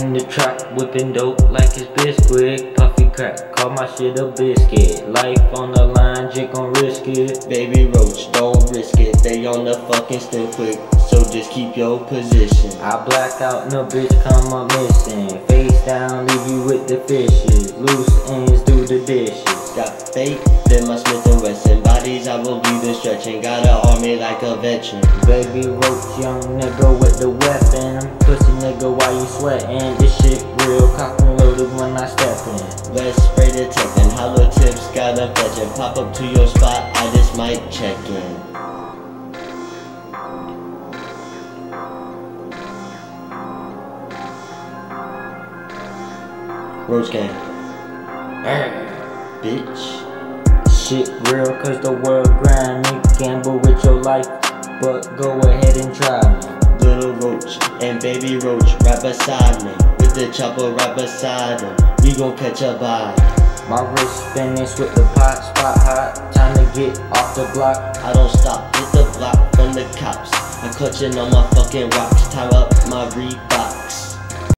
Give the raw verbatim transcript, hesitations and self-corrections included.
in the trap, whipping dope like it's Bisquick. Puffy crack, call my shit a biscuit. Life on the line, Jake gon' risk it. Baby Roach, don't risk it. They on the fucking still quick, so just keep your position. I black out and a bitch come up missing. Face down, leave you with the fishes. Loose ends do the dishes. Got faith in my Smith and Wesson. Bodies I will be the stretching. Got an army like a veteran. Baby Roach, young nigga with the weapon. Pussy nigga, why you sweating? This shit real, cock and loaded when I step in. Let's spray the tech and hollow tips. Gotta fetch and pop up to your spot. I just might check in. Roach gang. Arr, bitch. Shit real cause the world grind. Nigga gamble with your life, but go ahead and try me. Little Roach and Baby Roach right beside me, with the chopper right beside him. We gon' catch a vibe. My wrist finished with the pot, spot hot. Time to get off the block. I don't stop, hit the block from the cops. I'm clutching on my fucking rocks. Tie up my Reebok.